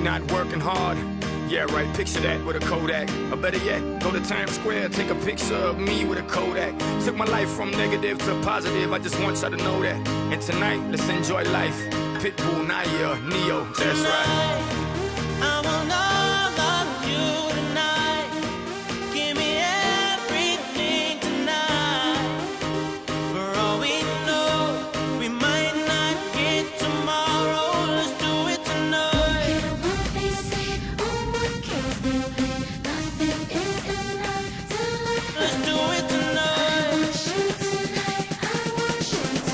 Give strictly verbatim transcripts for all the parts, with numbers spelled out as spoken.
not working hard. Yeah, right, picture that with a Kodak. Or better yet, go to Times Square, take a picture of me with a Kodak. Took my life from negative to positive, I just want y'all to know that. And tonight, let's enjoy life. Pitbull, Naya, Neo, that's right. I want all of you tonight. Give me everything tonight. For all we know, we might not get tomorrow. Let's do it tonight. What they say, oh, what can they say? Nothing is enough to life. Let's do it tonight. I want you tonight. I want you to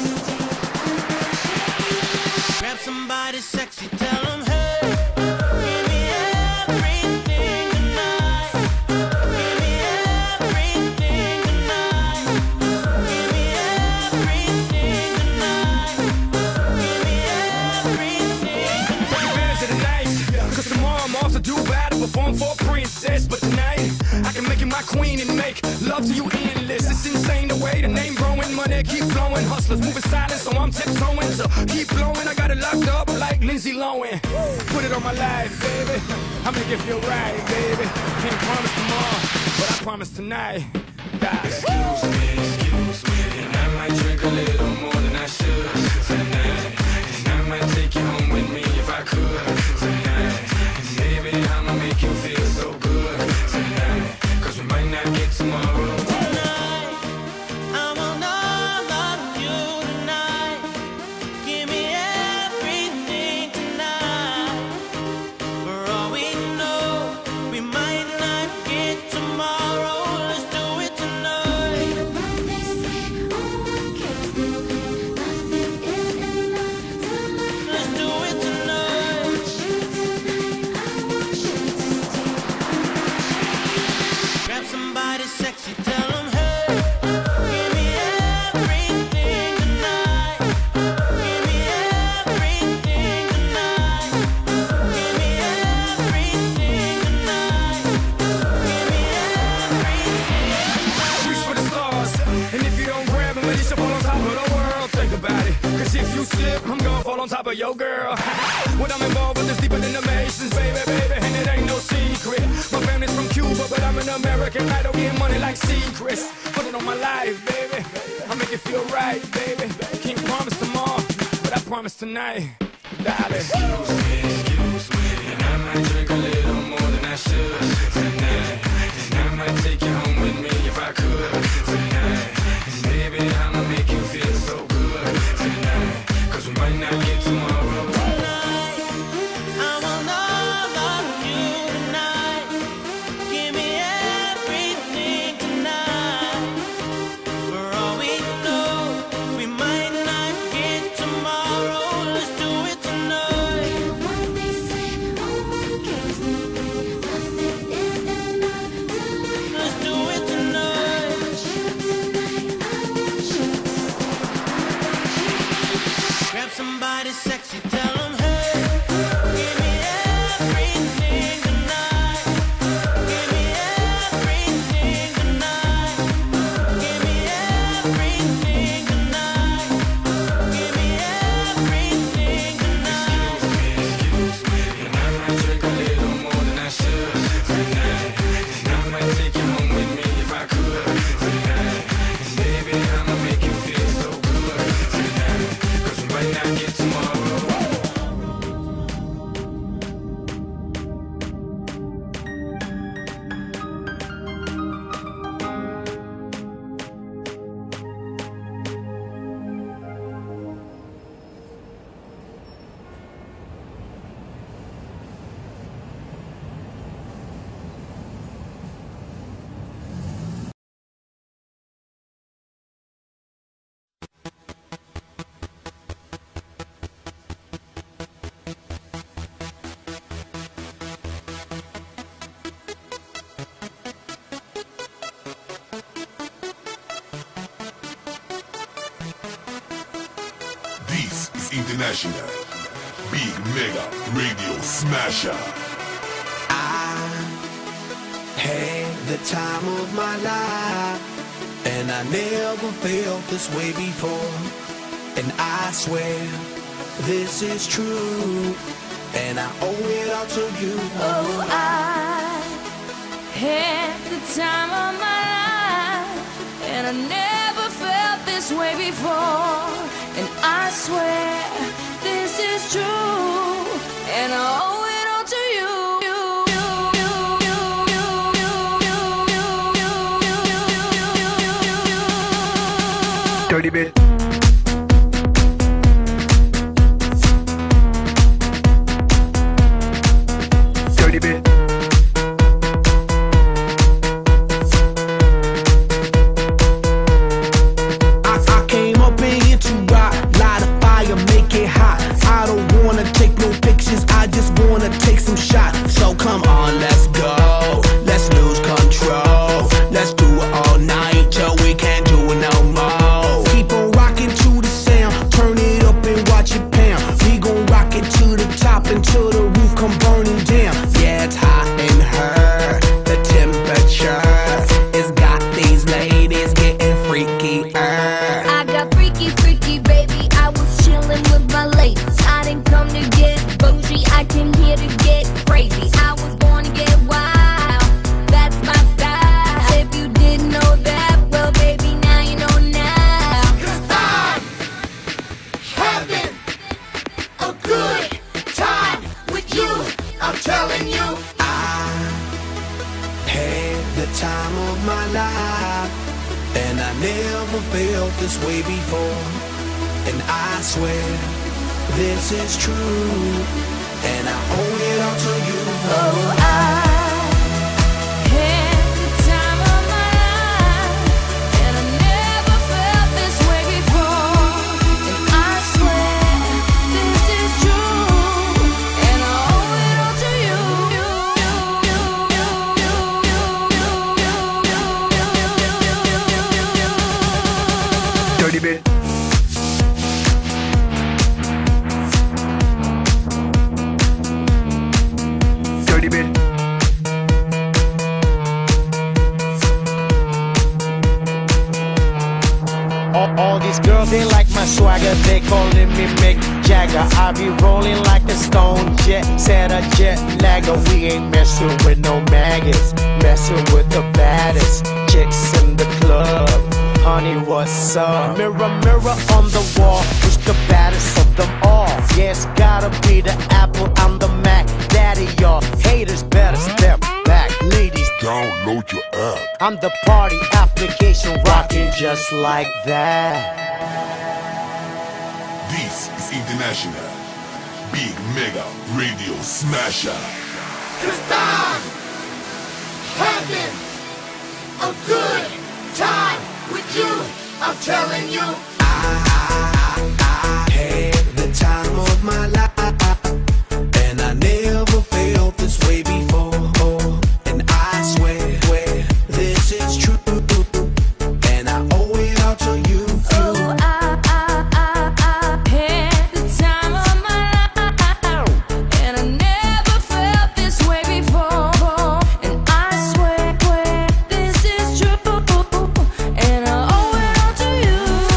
stay. Grab somebody sexy, tell them, hey, give me everything tonight. Give me everything tonight. Give me everything tonight. Give me everything Take tonight. advantage of the night, cause tomorrow I'm off to do battle, perform for a princess. But tonight, I can make you my queen and make love to you endless. It's insane the way the name growing, money keep flowing. Hustlers moving silent, so I'm tiptoeing. So keep blowing, I got it locked up like Lindsay Lohan. Put it on my life, baby, I make it feel right, baby. Can't promise tomorrow, but I promise tonight. Die. Excuse me, excuse me, and I might drink a little more than I should tonight. And I might take you home with me if I could tonight. And baby, I'ma make you feel so good tonight. Cause we might not get tomorrow. Tonight, I want all of you tonight. Give me everything tonight. For all we know, we might not get tomorrow. Let's do it tonight. What they say, oh, what can they say? Nothing is enough to life. Let's do it tonight. I want you tonight. I want you to stay. Grab somebody sexy, tell them, hey, give me everything tonight. Give me everything tonight. Give me everything tonight. Give me everything tonight. Reach for the stars, and if you don't grab them, you should fall on top of the world. Think about it, cause if you slip, I'm gonna fall on top of your girl. What I'm involved with is deeper than the Masons, baby, baby, and it ain't no secret. My family's from Cuba, but I'm an American. I don't get money like secrets. Put it on my life, baby, I make it feel right, baby. Can't promise tomorrow, but I promise tonight, darling. Excuse me, excuse me, and I might drink a little more than I should tonight. And I might take you home with me if I could tonight. And baby, I'ma make you feel so good tonight. Cause we might not get tomorrow. Tonight, I want all of you tonight. Give me everything tonight. For all we know, we might not get tomorrow. Let's do it tonight. What they say, oh, what can they say? Nothing is enough to life. Let's do it I tonight. want you tonight. I want you to stay. Grab somebody sexy, tell them, hey, give me everything tonight. Give me everything tonight. Give me everything tonight. Give me everything tonight. Excuse me, and I might drink a little more than I should tonight. And I might take you home with me if I could tonight. And baby, I'ma make you feel so good tonight. Cause we might not get tomorrow. This is International Big Mega Radio Smasher. I had the time of my life, and I never felt this way before. And I swear this is true. and I owe it all to you. Oh, I had the time of my life, and I never felt this way before. And I swear this is true, and I owe it all to you. Dirty bit. Dirty bit. I, I came up in here to rock, light a fire, make it hot. I don't wanna take no pictures, I just wanna take some shots. So come on, let's go, let's lose control. Let's do it all night till we can't do it no more. Keep on rocking to the sound, turn it up and watch it pound. We gon' rock it to the top until the roof come burning down. Yeah, it's hot in her, the temperature has got these ladies getting freaky. I got freaky, freaky, baby. I was chillin' with my ladies. I didn't come to get bougie, I came here to get crazy. I was born to get wild, that's my style. If you didn't know that, well, baby, now you know now. 'Cause I'm having a good time with you, I'm telling you. I had the time of my life, and I never felt this way before. And I swear this is true, and I owe it all to you. Oh, I had the time of my life, and I never felt this way before. And I swear this is true, and I owe it all to you. Dirty bit. Dirty bit. All, all these girls, they like my swagger, they calling me Mick Jagger. I be rolling like a stone jet, set a jet lagger. We ain't messing with no maggots, messing with the baddest chicks in the club. Honey, what's up? Mirror, mirror on the wall, who's the baddest of them all? Yeah, it's gotta be the Apple, I'm the Mac. Daddy, y'all haters better step back. Ladies, Download your app. I'm the party application rocking just like that. This is International Big Mega Radio Smasher. 'Cause I'm having a good time with you, I'm telling you. I had the time of my life, and I never felt this way before. And I swear, swear this is true, and I owe it all to you. Oh, I, I, I, I had the time of my life, and I never felt this way before. And I swear, swear this is true, and I owe it all to you.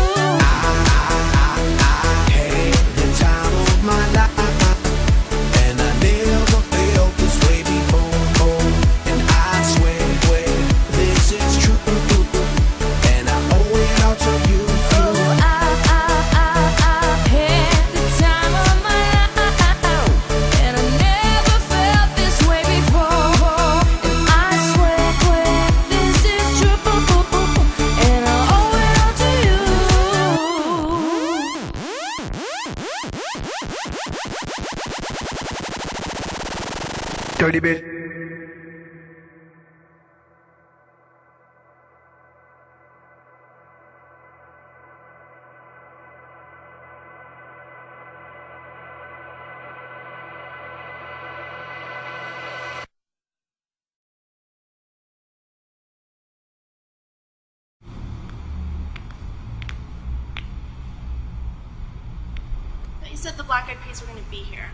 I had the time of my life, and I never felt this way before. And I swear, swear this is true, and I owe it all to you. Oh, I, I, I, I had the time of my life, and I never felt this way before. And I swear, swear this is true, and I owe it all to you. Dirty bit. But you said the Black Eyed Peas were going to be here.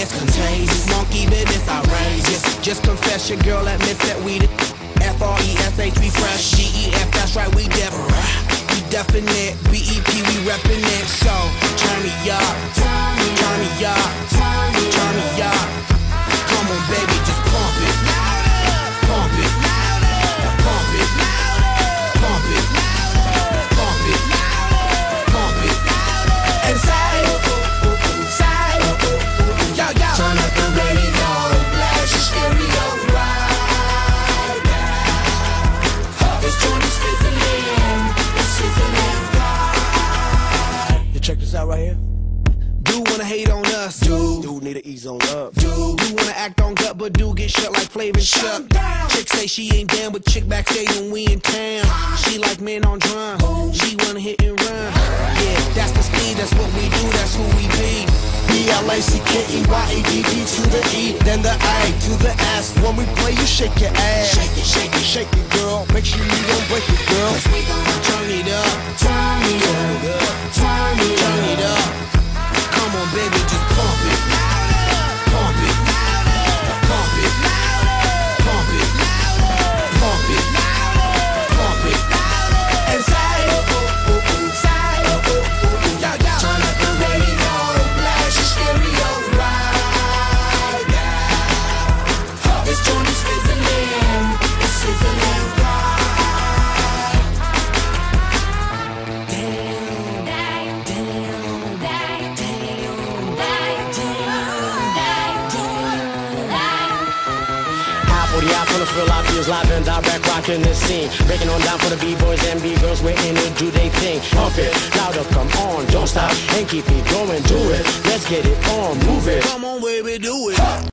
it's contagious. Monkey business outrageous. Just confess your girl admits that we the F R E S H, we fresh. G E F, that's right, we different. We definite. B E P, we reppin' it. So, turn me up. Turn me up. Turn me up. Come on, baby, just pump it. Pump it. Pump it. Pump it. Pump it. Pump it. And say, say, yo, yo. Turn up the radio, blast your stereo right now. This joint is fizzling, it's sizzling right. You check this out right here. Do wanna hate on us, dude. Dude need to ease on up, dude. You wanna act on gut, but do get shut like Flavor Chuck. Chick say she ain't down with chick backstage when we in town. She like men on drum. She wanna hit and run. Yeah, that's the speed, that's what we do, that's who we be. B L A C K E Y A D D to the E, then the A to the S. When we play, you shake your ass. Shake it, shake it, shake it, girl. Make sure you don't break it, girl. Cause we gon' turn it up, turn it up, turn it up, turn it up. Come on, baby, just pump it. Pump it. Pump it. Pump it. Pump it. Pump it. And say, say, yo, yo. Turn up the radio, blast your stereo right now. This joint is fizzling, it's sizzling right. Damn, damn, damn, damn, For the eye full of feel, I feels live and direct, rocking the scene. Breaking on down for the B-boys and B-girls, we're in it, do they thing. Pump it, louder, come on, don't stop, and keep it going, do it. Let's get it on, move it. Come on, baby, do it.